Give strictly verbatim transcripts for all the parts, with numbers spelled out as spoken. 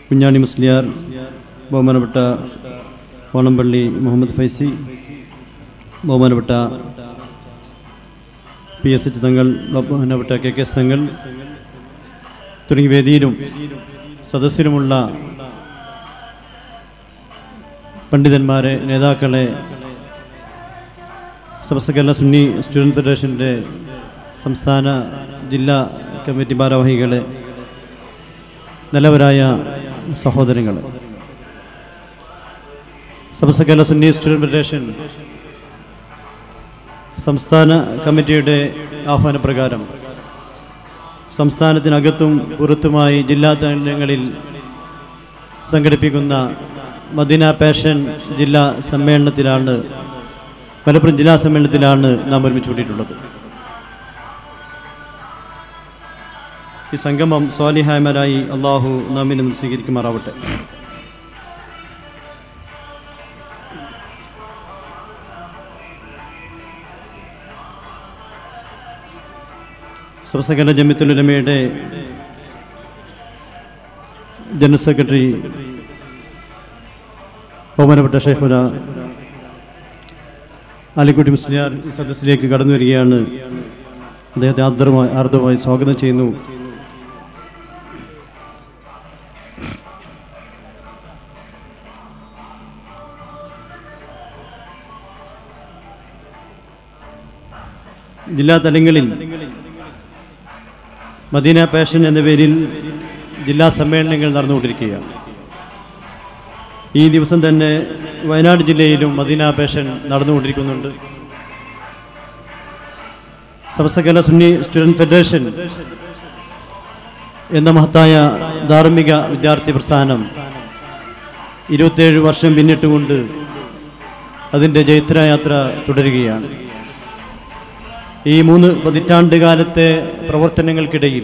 കുഞ്ഞാണി മുസ്ലിയാർ, ബഹുമാനപ്പെട്ട ഓണംപള്ളി മുഹമ്മദ് ഫൈസി, ബഹുമാനപ്പെട്ട P S H തങ്ങൾ, ബഹുമാനപ്പെട്ട കെ കെ എസ് തങ്ങൾ തുടങ്ങിയ വേദിയിലും സദസ്സിലുമുള്ള പണ്ഡിതന്മാരെ, നേതാക്കളെ, സമസ്ത കേരള സുന്നി സ്റ്റുഡൻറ് ഫെഡറേഷൻ്റെ സംസ്ഥാന ജില്ലാ കമ്മിറ്റി ഭാരവാഹികളെ, നല്ലവരായ സഹോദരങ്ങൾ, സമസ്ത കേരള സുന്നി സ്റ്റുഡൻറ് ഫെഡറേഷൻ സംസ്ഥാന കമ്മിറ്റിയുടെ ആഹ്വാനപ്രകാരം സംസ്ഥാനത്തിനകത്തും പുറത്തുമായി ജില്ലാ തലങ്ങളിൽ സംഘടിപ്പിക്കുന്ന മദീന പാഷൻ ജില്ലാ സമ്മേളനത്തിലാണ് മലപ്പുറം ജില്ലാ സമ്മേളനത്തിലാണ് നാം ഒരുമിച്ച് കൂട്ടിയിട്ടുള്ളത്. ഈ സംഗമം സ്വാലിഹായമാരായി അള്ളാഹു നാമിൽ നിന്ന് സ്വീകരിക്കുമാറാവട്ടെ. സമസ്ത കേരള ജമിയത്തുൽ ഉലമയുടെ ജനറൽ സെക്രട്ടറി ബഹുമാനപ്പെട്ട ഷൈഖുന ആലിക്കുട്ടി മുസ്ലിയാർ ഈ സദസ്സിലേക്ക് കടന്നു വരികയാണ്. അദ്ദേഹത്തെ ആർദ്രമായി ആർദ്രമായി സ്വാഗതം ചെയ്യുന്നു. ജില്ലാ തലങ്ങളിൽ മദീന പാഷൻ എന്ന പേരിൽ ജില്ലാ സമ്മേളനങ്ങൾ നടന്നുകൊണ്ടിരിക്കുകയാണ്. ഈ ദിവസം തന്നെ വയനാട് ജില്ലയിലും മദീന പാഷൻ നടന്നുകൊണ്ടിരിക്കുന്നുണ്ട്. സമസ്ത കേരള സുന്നി സ്റ്റുഡൻറ് ഫെഡറേഷൻ എന്ന മഹത്തായ ധാർമ്മിക വിദ്യാർത്ഥി പ്രസ്ഥാനം ഇരുപത്തേഴ് വർഷം പിന്നിട്ടുകൊണ്ട് അതിൻ്റെ ജൈത്രയാത്ര തുടരുകയാണ്. ഈ മൂന്ന് പതിറ്റാണ്ട് കാലത്തെ പ്രവർത്തനങ്ങൾക്കിടയിൽ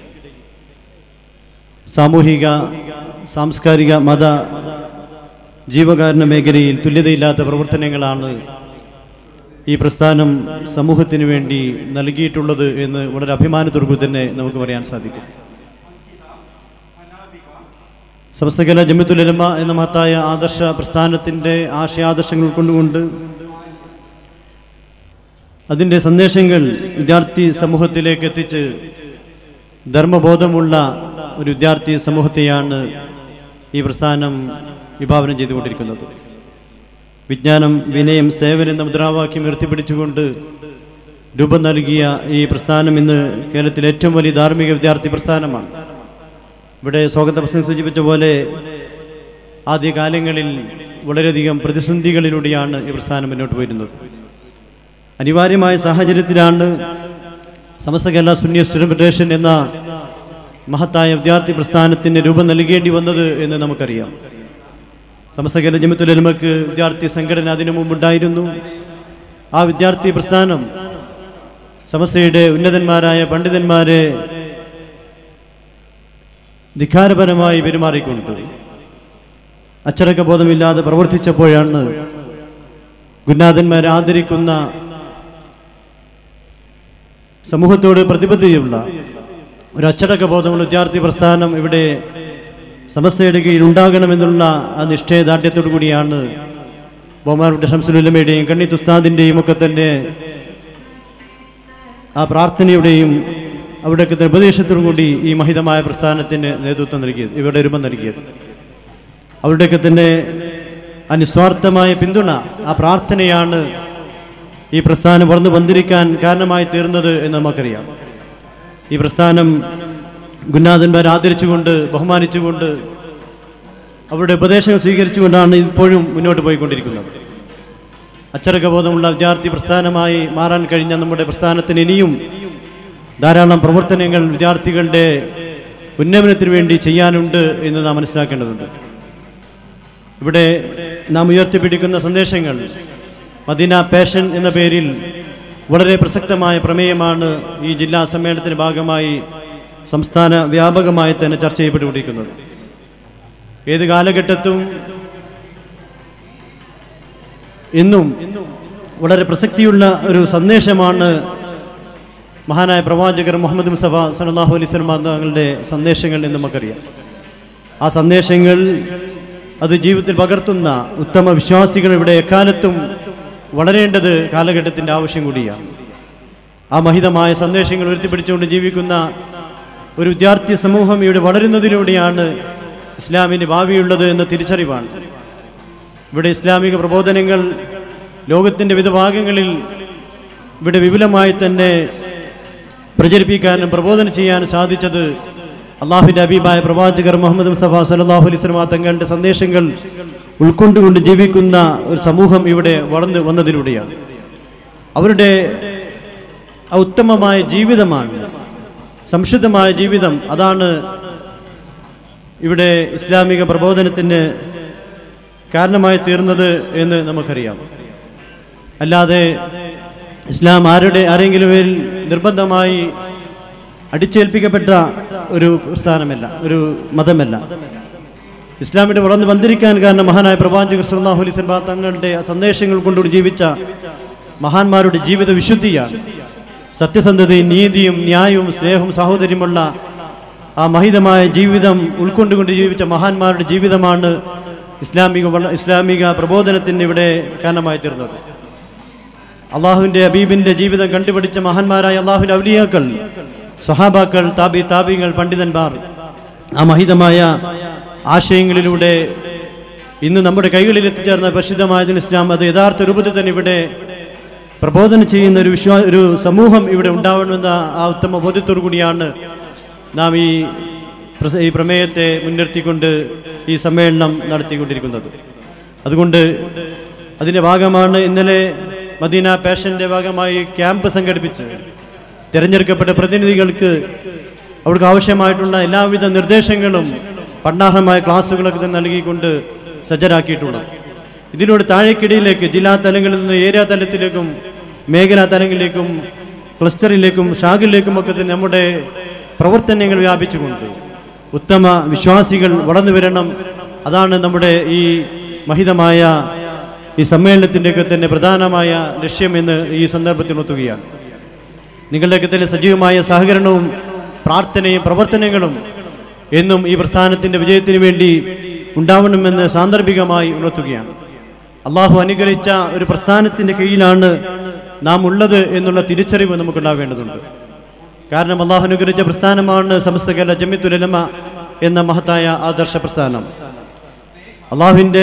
സാമൂഹിക, സാംസ്കാരിക, മത, ജീവകാരുണ്യ മേഖലയിൽ തുല്യതയില്ലാത്ത പ്രവർത്തനങ്ങളാണ് ഈ പ്രസ്ഥാനം സമൂഹത്തിന് വേണ്ടി നൽകിയിട്ടുള്ളത് എന്ന് വളരെ അഭിമാനത്തോടു തന്നെ നമുക്ക് പറയാൻ സാധിക്കും. സമസ്ത കേരള ജമിയത്തുൽ ഉലമ എന്ന മഹത്തായ ആദർശ പ്രസ്ഥാനത്തിൻ്റെ ആശയാദർശങ്ങൾ ഉൾക്കൊണ്ടുകൊണ്ട് അതിൻ്റെ സന്ദേശങ്ങൾ വിദ്യാർത്ഥി സമൂഹത്തിലേക്ക് എത്തിച്ച് ധർമ്മബോധമുള്ള ഒരു വിദ്യാർത്ഥി സമൂഹത്തെയാണ് ഈ പ്രസ്ഥാനം വിഭാവനം ചെയ്തുകൊണ്ടിരിക്കുന്നത്. വിജ്ഞാനം, വിനയം, സേവനം എന്ന മുദ്രാവാക്യം ഉയർത്തിപ്പിടിച്ചുകൊണ്ട് രൂപം നൽകിയ ഈ പ്രസ്ഥാനം ഇന്ന് കേരളത്തിലെ ഏറ്റവും വലിയ ധാർമ്മിക വിദ്യാർത്ഥി പ്രസ്ഥാനമാണ്. ഇവിടെ സ്വാഗത പ്രസംഗം സൂചിപ്പിച്ച പോലെ ആദ്യകാലങ്ങളിൽ വളരെയധികം പ്രതിസന്ധികളിലൂടെയാണ് ഈ പ്രസ്ഥാനം മുന്നോട്ട് പോയിരുന്നത്. അനിവാര്യമായ സാഹചര്യത്തിലാണ് സമസ്ത കേരള സുന്നി സ്റ്റുഡൻറ് ഫെഡറേഷൻ എന്ന മഹത്തായ വിദ്യാർത്ഥി പ്രസ്ഥാനത്തിന് രൂപം നൽകേണ്ടി വന്നത് എന്ന് നമുക്കറിയാം. സമസ്ത കേരള ജമിയത്തുൽ ഉലമക്ക് വിദ്യാർത്ഥി സംഘടന അതിനു മുമ്പുണ്ടായിരുന്നു. ആ വിദ്യാർത്ഥി പ്രസ്ഥാനം സമസ്തയുടെ ഉന്നതന്മാരായ പണ്ഡിതന്മാരെ ധിക്കാരപരമായി പെരുമാറിക്കൊണ്ട് അച്ചടക്ക ബോധമില്ലാതെ പ്രവർത്തിച്ചപ്പോഴാണ് ഗുരുനാഥന്മാരെ ആദരിക്കുന്ന, സമൂഹത്തോട് പ്രതിബദ്ധതയുള്ള ഒരു അച്ചടക്ക ബോധമുള്ള വിദ്യാർത്ഥി പ്രസ്ഥാനം ഇവിടെ സമസ്തയുടെ കീഴിൽ ഉണ്ടാകണമെന്നുള്ള ആ നിശ്ചയദാർഢ്യത്തോടു കൂടിയാണ് ബഹുമാനപ്പെട്ട ശംസുൽ ഉലമയുടെയും കണ്ണീത്ത് ഉസ്താദിൻ്റെയും ഒക്കെ തന്നെ ആ പ്രാർത്ഥനയുടെയും അവിടെയൊക്കെ ഉപദേശത്തോടും കൂടി ഈ മഹിതമായ പ്രസ്ഥാനത്തിന് നേതൃത്വം നൽകിയത്, ഇവിടെ രൂപം നൽകിയത്. അവരുടെയൊക്കെ തന്നെ ആ നിസ്വാർത്ഥമായ പിന്തുണ, ആ പ്രാർത്ഥനയാണ് ഈ പ്രസ്ഥാനം വളർന്നു വന്നിരിക്കാൻ കാരണമായി തീർന്നത് എന്ന് നമുക്കറിയാം. ഈ പ്രസ്ഥാനം ഗുരുനാഥന്മാരെ ആദരിച്ചുകൊണ്ട്, ബഹുമാനിച്ചുകൊണ്ട്, അവരുടെ ഉപദേശങ്ങൾ സ്വീകരിച്ചുകൊണ്ടാണ് ഇപ്പോഴും മുന്നോട്ട് പോയിക്കൊണ്ടിരിക്കുന്നത്. അച്ചടക്കബോധമുള്ള വിദ്യാർത്ഥി പ്രസ്ഥാനമായി മാറാൻ കഴിഞ്ഞ നമ്മുടെ പ്രസ്ഥാനത്തിന് ഇനിയും ധാരാളം പ്രവർത്തനങ്ങൾ വിദ്യാർത്ഥികളുടെ ഉന്നമനത്തിന് വേണ്ടി ചെയ്യാനുണ്ട് എന്ന് നാം മനസ്സിലാക്കേണ്ടതുണ്ട്. ഇവിടെ നാം ഉയർത്തിപ്പിടിക്കുന്ന സന്ദേശങ്ങൾ മദീന പാഷൻ എന്ന പേരിൽ വളരെ പ്രസക്തമായ പ്രമേയമാണ് ഈ ജില്ലാ സമ്മേളനത്തിൻ്റെ ഭാഗമായി സംസ്ഥാന വ്യാപകമായി തന്നെ ചർച്ച ചെയ്യപ്പെട്ടുകൊണ്ടിരിക്കുന്നത്. ഏത് കാലഘട്ടത്തും ഇന്നും വളരെ പ്രസക്തിയുള്ള ഒരു സന്ദേശമാണ് മഹാനായ പ്രവാചകർ മുഹമ്മദ് മുസ്തഫ സല്ലല്ലാഹു അലൈഹി വസല്ലം തങ്ങളുടെ സന്ദേശങ്ങൾ എന്ന് നമുക്കറിയാം. ആ സന്ദേശങ്ങൾ അത് ജീവിതത്തിൽ പകർത്തുന്ന ഉത്തമ വിശ്വാസികൾ ഇവിടെ എക്കാലത്തും വളരേണ്ടത് കാലഘട്ടത്തിൻ്റെ ആവശ്യം കൂടിയാണ്. ആ മഹിതമായ സന്ദേശങ്ങൾ ഉയർത്തിപ്പിടിച്ചുകൊണ്ട് ജീവിക്കുന്ന ഒരു വിദ്യാർത്ഥി സമൂഹം ഇവിടെ വളരുന്നതിലൂടെയാണ് ഇസ്ലാമിന് ഭാവിയുള്ളത് എന്ന തിരിച്ചറിവാണ്. ഇവിടെ ഇസ്ലാമിക പ്രബോധനങ്ങൾ ലോകത്തിൻ്റെ വിവിധ ഭാഗങ്ങളിൽ ഇവിടെ വിപുലമായി തന്നെ പ്രചരിപ്പിക്കാനും പ്രബോധനം ചെയ്യാനും സാധിച്ചത് അള്ളാഹുവിൻ്റെ ഹബീബായ പ്രവാചകർ മുഹമ്മദ് മുസ്തഫ സല്ലല്ലാഹു അലൈഹി വസല്ലം തങ്ങളുടെ സന്ദേശങ്ങൾ ഉൾക്കൊണ്ടുകൊണ്ട് ജീവിക്കുന്ന ഒരു സമൂഹം ഇവിടെ വളർന്നു വന്നതിലൂടെയാണ്. അവരുടെ ഉത്തമമായ ജീവിതമാണ്, സംശുദ്ധമായ ജീവിതം, അതാണ് ഇവിടെ ഇസ്ലാമിക പ്രബോധനത്തിന് കാരണമായി തീർന്നത് എന്ന് നമുക്കറിയാം. അല്ലാതെ ഇസ്ലാം ആരുടെ ആരെങ്കിലും നിർബന്ധമായി അടിച്ചേൽപ്പിക്കപ്പെട്ട ഒരു പ്രസ്ഥാനമല്ല, ഒരു മതമല്ല. ഇസ്ലാമിന്റെ വളർന്ന് വന്നിരിക്കാൻ കാരണം മഹാനായ പ്രവാചകർ സല്ലല്ലാഹു അലൈഹി വസല്ലം തങ്ങളുടെ സന്ദേശങ്ങൾ കൊണ്ടുകൂടി ജീവിച്ച മഹാന്മാരുടെ ജീവിത വിശുദ്ധിയാണ്. സത്യസന്ധതയും നീതിയും ന്യായവും സ്നേഹവും സഹോദര്യമുള്ള ആ മഹിതമായ ജീവിതം ഉൾക്കൊണ്ടുകൊണ്ട് ജീവിച്ച മഹാന്മാരുടെ ജീവിതമാണ് ഇസ്ലാമിക ഇസ്ലാമിക പ്രബോധനത്തിന് ഇവിടെ കാരണമായി തീർന്നത്. അള്ളാഹുവിൻ്റെ ഹബീബിൻ്റെ ജീവിതം കണ്ടുപിടിച്ച മഹാന്മാരായ അള്ളാഹുവിൻ്റെ ഔലിയാക്കൾ, സ്വഹാബാക്കൾ, താബി താബിങ്ങൾ, പണ്ഡിതന്മാർ ആ മഹിതമായ ആശയങ്ങളിലൂടെ ഇന്ന് നമ്മുടെ കൈകളിൽ എത്തിച്ചേർന്ന പരിശുദ്ധമായ ഇസ്ലാം അത് യഥാർത്ഥ രൂപത്തിൽ തന്നെ ഇവിടെ പ്രബോധനം ചെയ്യുന്ന ഒരു വിശ്വാ ഒരു സമൂഹം ഇവിടെ ഉണ്ടാവണമെന്ന ആ ഉത്തമ ബോധ്യത്തോടു കൂടിയാണ് നാം ഈ ഈ പ്രമേയത്തെ മുൻനിർത്തിക്കൊണ്ട് ഈ സമ്മേളനം നടത്തിക്കൊണ്ടിരിക്കുന്നത്. അതുകൊണ്ട് അതിൻ്റെ ഭാഗമാണ് ഇന്നലെ മദീന പാഷൻ്റെ ഭാഗമായി ക്യാമ്പ് സംഘടിപ്പിച്ച് തിരഞ്ഞെടുക്കപ്പെട്ട പ്രതിനിധികൾക്ക് അവർക്ക് ആവശ്യമായിട്ടുള്ള എല്ലാവിധ നിർദ്ദേശങ്ങളും പഠനാർഹമായ ക്ലാസ്സുകളൊക്കെ തന്നെ നൽകിക്കൊണ്ട് സജ്ജരാക്കിയിട്ടുള്ളത്. ഇതിലൂടെ താഴേക്കിടയിലേക്ക് ജില്ലാ തലങ്ങളിൽ നിന്ന് ഏരിയ തലത്തിലേക്കും മേഖലാ തലങ്ങളിലേക്കും ക്ലസ്റ്ററിലേക്കും ശാഖയിലേക്കും ഒക്കെ തന്നെ നമ്മുടെ പ്രവർത്തനങ്ങൾ വ്യാപിച്ചുകൊണ്ട് ഉത്തമ വിശ്വാസികൾ വളർന്നു വരണം. അതാണ് നമ്മുടെ ഈ മഹിതമായ ഈ സമ്മേളനത്തിൻ്റെയൊക്കെ തന്നെ പ്രധാനമായ ലക്ഷ്യമെന്ന് ഈ സന്ദർഭത്തിൽ ഉണർത്തുകയാണ്. നിങ്ങളുടെയൊക്കെ തന്നെ സജീവമായ സഹകരണവും പ്രാർത്ഥനയും പ്രവർത്തനങ്ങളും എന്നും ഈ പ്രസ്ഥാനത്തിൻ്റെ വിജയത്തിന് വേണ്ടി ഉണ്ടാവണമെന്ന് സാന്ദർഭികമായി ഉണർത്തുകയാണ്. അള്ളാഹു അനുഗ്രഹിച്ച ഒരു പ്രസ്ഥാനത്തിൻ്റെ കീഴിലാണ് നാം ഉള്ളത് എന്നുള്ള തിരിച്ചറിവ് നമുക്കുണ്ടാവേണ്ടതുണ്ട്. കാരണം അള്ളാഹു അനുഗ്രഹിച്ച പ്രസ്ഥാനമാണ് സമസ്ത കേരള ജമിയത്തുൽ ഉലമ എന്ന മഹത്തായ ആദർശ പ്രസ്ഥാനം. അള്ളാഹുവിൻ്റെ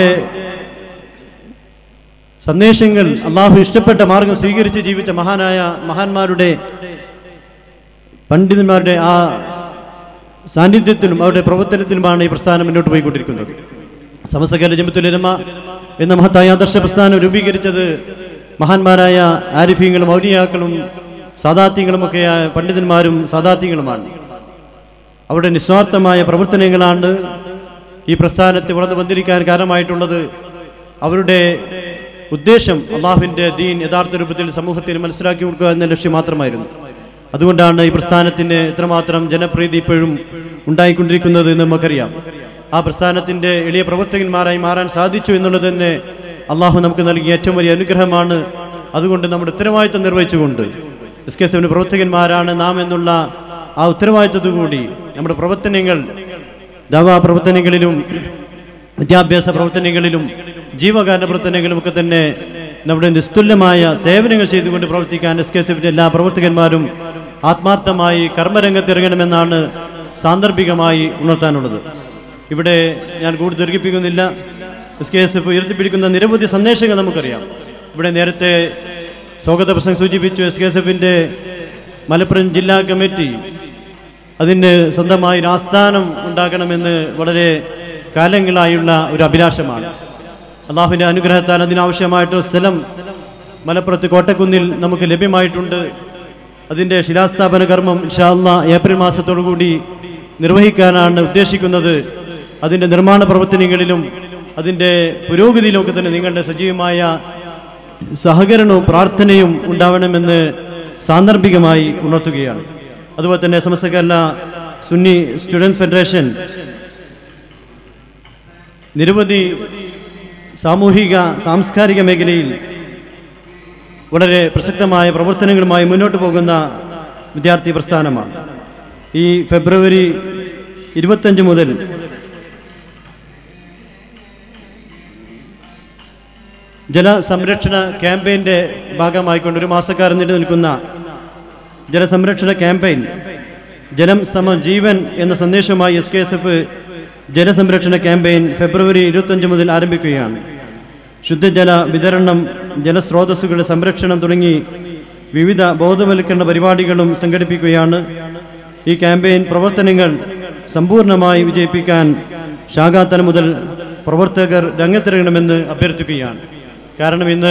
സന്ദേശങ്ങൾ, അള്ളാഹു ഇഷ്ടപ്പെട്ട മാർഗം സ്വീകരിച്ച് ജീവിച്ച മഹാനായ മഹാന്മാരുടെ പണ്ഡിതന്മാരുടെ ആ സാന്നിധ്യത്തിലും അവരുടെ പ്രവർത്തനത്തിലുമാണ് ഈ പ്രസ്ഥാനം മുന്നോട്ട് പോയിക്കൊണ്ടിരിക്കുന്നത്. സമസ്ത കേരള ജമിയത്തുൽ ഉലമ എന്ന മഹത്തായ ആദർശ പ്രസ്ഥാനം രൂപീകരിച്ചത് മഹാന്മാരായ ആരിഫീങ്ങളും ഔലിയാക്കളും സാദാത്യങ്ങളുമൊക്കെയായ പണ്ഡിതന്മാരും സാദാത്യങ്ങളുമാണ്. അവരുടെ നിസ്വാർത്ഥമായ പ്രവർത്തനങ്ങളാണ് ഈ പ്രസ്ഥാനത്തെ വളർന്നു വന്നിരിക്കാൻ കാരണമായിട്ടുള്ളത്. അവരുടെ ഉദ്ദേശം അള്ളാഹുവിൻ്റെ ദീൻ യഥാർത്ഥ രൂപത്തിൽ സമൂഹത്തിന് മനസ്സിലാക്കി കൊടുക്കുക എന്ന ലക്ഷ്യം മാത്രമായിരുന്നു. അതുകൊണ്ടാണ് ഈ പ്രസ്ഥാനത്തിന് ഇത്രമാത്രം ജനപ്രീതി ഇപ്പോഴും ഉണ്ടായിക്കൊണ്ടിരിക്കുന്നത് എന്ന് നമുക്കറിയാം. ആ പ്രസ്ഥാനത്തിൻ്റെ എളിയ പ്രവർത്തകന്മാരായി മാറാൻ സാധിച്ചു എന്നുള്ളത് തന്നെ അള്ളാഹു നമുക്ക് നൽകിയ ഏറ്റവും വലിയ അനുഗ്രഹമാണ്. അതുകൊണ്ട് നമ്മുടെ ഉത്തരവാദിത്വം നിർവഹിച്ചുകൊണ്ട് എസ് കെ എസ് എഫിൻ്റെ പ്രവർത്തകന്മാരാണ് നാം എന്നുള്ള ആ ഉത്തരവാദിത്വത്തോടുകൂടി നമ്മുടെ പ്രവർത്തനങ്ങൾ, ദവാ പ്രവർത്തനങ്ങളിലും വിദ്യാഭ്യാസ പ്രവർത്തനങ്ങളിലും ജീവകാരുണ്യ പ്രവർത്തനങ്ങളിലും ഒക്കെ തന്നെ നമ്മുടെ നിസ്തുല്യമായ സേവനങ്ങൾ ചെയ്തുകൊണ്ട് പ്രവർത്തിക്കാൻ എസ് കെ എസ് എഫിൻ്റെ എല്ലാ പ്രവർത്തകന്മാരും ആത്മാർത്ഥമായി കർമ്മരംഗത്തിറങ്ങണമെന്നാണ് സാന്ദർഭികമായി ഉണർത്താനുള്ളത്. ഇവിടെ ഞാൻ കൂടുതൽ ദീർഘിപ്പിക്കുന്നില്ല. എസ് കെ എസ് എഫ് ഉയർത്തിപ്പിടിക്കുന്ന നിരവധി സന്ദേശങ്ങൾ നമുക്കറിയാം. ഇവിടെ നേരത്തെ സ്വാഗത പ്രസംഗം സൂചിപ്പിച്ചു. എസ് കെ എസ് എഫിൻ്റെ മലപ്പുറം ജില്ലാ കമ്മിറ്റി അതിന് സ്വന്തമായി ഒരു ആസ്ഥാനം ഉണ്ടാക്കണമെന്ന് വളരെ കാലങ്ങളായുള്ള ഒരു അഭിലാഷമാണ്. അള്ളാഹുവിൻ്റെ അനുഗ്രഹത്താൽ അതിനാവശ്യമായിട്ടുള്ള സ്ഥലം മലപ്പുറത്ത് കോട്ടക്കുന്നിൽ നമുക്ക് ലഭ്യമായിട്ടുണ്ട്. അതിൻ്റെ ശിലാസ്ഥാപന കർമ്മം ഇൻഷാ അല്ലാഹ് ഏപ്രിൽ മാസത്തോടു കൂടി നിർവഹിക്കാനാണ് ഉദ്ദേശിക്കുന്നത്. അതിൻ്റെ നിർമ്മാണ പ്രവർത്തനങ്ങളിലും അതിൻ്റെ പുരോഗതിയിലൊക്കെ തന്നെ നിങ്ങളുടെ സജീവമായ സഹകരണവും പ്രാർത്ഥനയും ഉണ്ടാവണമെന്ന് സാന്ദർഭികമായി ഉണർത്തുകയാണ്. അതുപോലെ തന്നെ സമസ്ത കേരള സുന്നി സ്റ്റുഡൻറ് ഫെഡറേഷൻ നിരവധി സാമൂഹിക സാംസ്കാരിക മേഖലയിൽ വളരെ പ്രസക്തമായ പ്രവർത്തനങ്ങളുമായി മുന്നോട്ട് പോകുന്ന വിദ്യാർത്ഥി പ്രസ്ഥാനമാണ്. ഈ ഫെബ്രുവരി ഇരുപത്തഞ്ച് മുതൽ ജലസംരക്ഷണ ക്യാമ്പയിൻ്റെ ഭാഗമായിക്കൊണ്ട് ഒരു മാസക്കാലം നീണ്ടു നിൽക്കുന്ന ജലസംരക്ഷണ ക്യാമ്പയിൻ ജലം സമ ജീവൻ എന്ന സന്ദേശവുമായി എസ് കെ എസ് എഫ് ജലസംരക്ഷണ ക്യാമ്പയിൻ ഫെബ്രുവരി ഇരുപത്തഞ്ച് മുതൽ ആരംഭിക്കുകയാണ്. ശുദ്ധജല വിതരണം, ജലസ്രോതസ്സുകളുടെ സംരക്ഷണം തുടങ്ങി വിവിധ ബോധവൽക്കരണ പരിപാടികളും സംഘടിപ്പിക്കുകയാണ്. ഈ ക്യാമ്പയിൻ പ്രവർത്തനങ്ങൾ സമ്പൂർണ്ണമായി വിജയിപ്പിക്കാൻ ശാഖാതലം മുതൽ പ്രവർത്തകർ രംഗത്തിറങ്ങണമെന്ന് അഭ്യർത്ഥിക്കുകയാണ്. കാരണം ഇന്ന്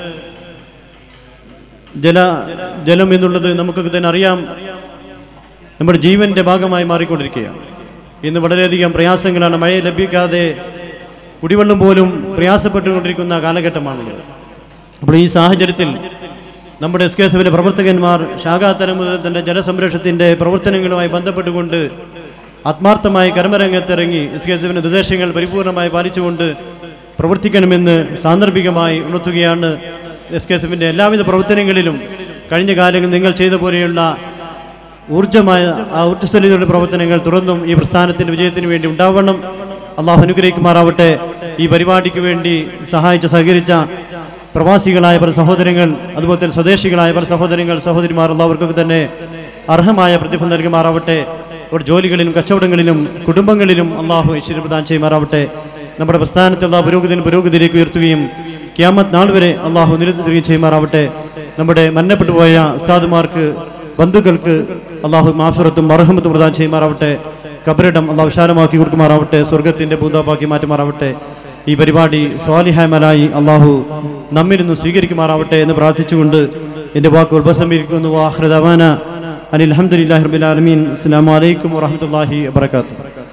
ജല ജലം എന്നുള്ളത് നമുക്കൊക്കെ തന്നെ അറിയാം, നമ്മുടെ ജീവൻ്റെ ഭാഗമായി മാറിക്കൊണ്ടിരിക്കുകയാണ്. ഇന്ന് വളരെയധികം പ്രയാസങ്ങളാണ്. മഴ ലഭിക്കാതെ കുടിവെള്ളം പോലും പ്രയാസപ്പെട്ടുകൊണ്ടിരിക്കുന്ന കാലഘട്ടമാണുള്ളത്. അപ്പോൾ ഈ സാഹചര്യത്തിൽ നമ്മുടെ എസ് കെ എസ് എഫിലെ പ്രവർത്തകന്മാർ ശാഖാതലം മുതൽ തന്നെ ജലസംരക്ഷണത്തിൻ്റെ പ്രവർത്തനങ്ങളുമായി ബന്ധപ്പെട്ടുകൊണ്ട് ആത്മാർത്ഥമായി കർമ്മരംഗത്തിറങ്ങി എസ് കെ എസ് എഫിൻ്റെ നിർദ്ദേശങ്ങൾ പരിപൂർണമായി പാലിച്ചുകൊണ്ട് പ്രവർത്തിക്കണമെന്ന് സാന്ദർഭികമായി ഉണർത്തുകയാണ്. എസ് കെ എസ് എഫിൻ്റെ എല്ലാവിധ പ്രവർത്തനങ്ങളിലും കഴിഞ്ഞ കാലങ്ങളിൽ നിങ്ങൾ ചെയ്ത പോലെയുള്ള ഊർജ്ജമായ ആ ഊർജ്ജസ്വലതയുടെ പ്രവർത്തനങ്ങൾ തുറന്നും ഈ പ്രസ്ഥാനത്തിൻ്റെ വിജയത്തിന് വേണ്ടി ഉണ്ടാവണം. അള്ളാഹു അനുഗ്രഹിക്കുമാറാവട്ടെ. ഈ പരിപാടിക്ക് വേണ്ടി സഹായിച്ച സഹകരിച്ച പ്രവാസികളായ പല സഹോദരങ്ങൾ, അതുപോലെ തന്നെ സ്വദേശികളായ പല സഹോദരങ്ങൾ സഹോദരിമാർ, അവർക്കൊക്കെ തന്നെ അർഹമായ പ്രതിഫലം നൽകുമാറാവട്ടെ. അവർ ജോലികളിലും കച്ചവടങ്ങളിലും കുടുംബങ്ങളിലും അള്ളാഹു ഐശ്വര്യം പ്രദാനം ചെയ്യുമാറാവട്ടെ. നമ്മുടെ പ്രസ്ഥാനത്തെ അള്ളാഹു പുരോഗതിന് പുരോഗതിയിലേക്ക് ഉയർത്തുകയും ഖിയാമത്ത് നാൾ വരെ അള്ളാഹു നിലനിർത്തുകയും ചെയ്യുമാറാവട്ടെ. നമ്മുടെ മരണപ്പെട്ടു പോയ ഉസ്താദുമാർക്ക്, ബന്ധുക്കൾക്ക് അള്ളാഹു മാഫിറത്തും മർഹമത്തും പ്രദാനം ചെയ്യുമാറാവട്ടെ. ഖബറിടം അള്ളാഹു വിശാലമാക്കി കൊടുക്കുമാറാവട്ടെ. സ്വർഗത്തിൻ്റെ പൂന്താപ്പാക്കി മാറ്റുമാറാവട്ടെ. ഈ പരിപാടി സ്വാലിഹാമലായി അള്ളാഹു നമ്മിൽ നിന്ന് സ്വീകരിക്കുമാറാവട്ടെ എന്ന് പ്രാർത്ഥിച്ചുകൊണ്ട് എൻ്റെ വാക്കുകൾ ഉപസംഹരിക്കുന്നു. വാഖിറു ദഅവാന അനിൽ ഹംദുലില്ലാഹി റബ്ബിൽ ആലമീൻ. അസ്സലാമു അലൈക്കും വറഹ്മത്തുള്ളാഹി വബറകാതുഹു.